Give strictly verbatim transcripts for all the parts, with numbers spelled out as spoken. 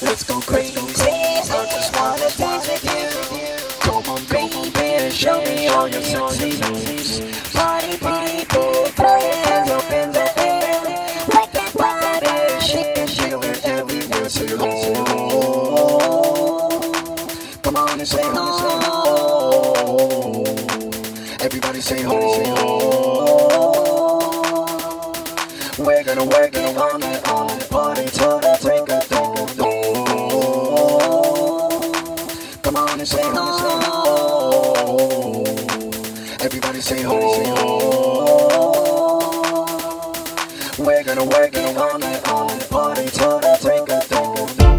Let's go crazy, I just wanna dance with you. Come on baby, show me all your sexy. Party people, throw your hands up in the air. Like that body, shake and jiggle everywhere. Say oh, come on and say oh. Everybody say oh. We're gonna work it on and on. Party till the break of dawn. Come on and say oh. Everybody say oh. We're gonna work it on and on. Party till the break of dawn.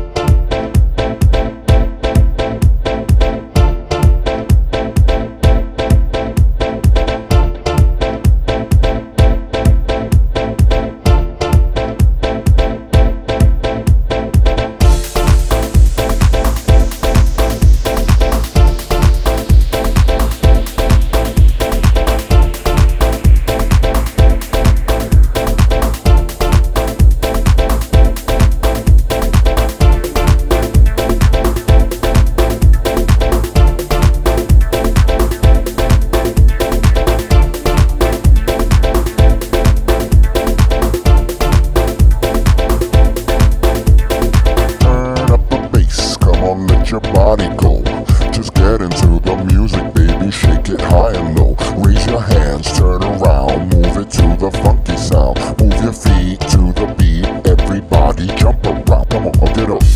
Your body go, just get into the music, baby, shake it high and low. Raise your hands, turn around, move it to the funky sound. Move your feet to the beat, everybody jump around. Come on, get up.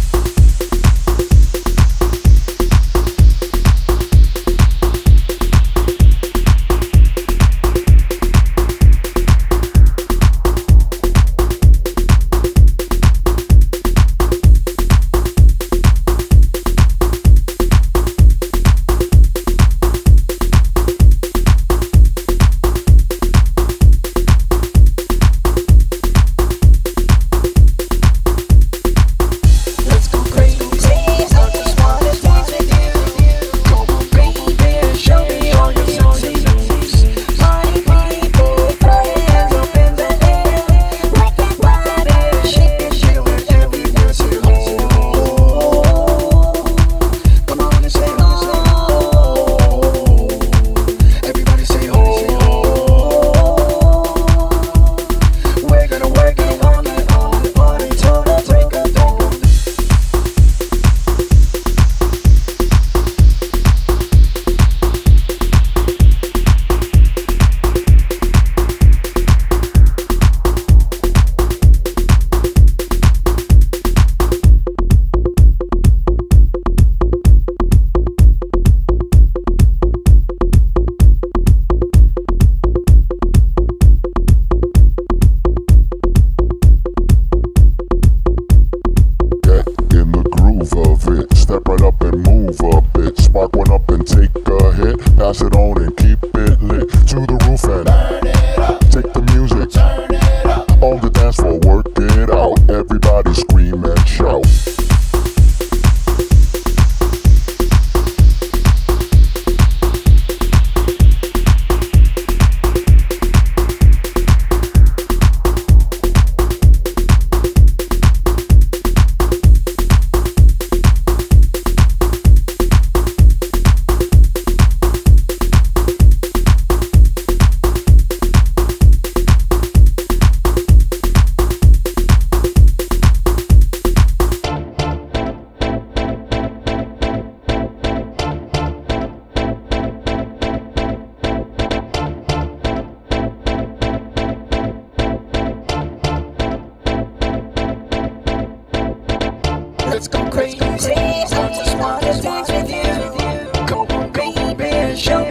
Step right up and move a bit. Spark one up and take a hit. Pass it on and keep it lit. To the roof and turn it up. Take the music, turn it up. On the dance floor, work it out. Everybody scream and shout. Let's go crazy, I just wanna dance with you. Come on baby, show me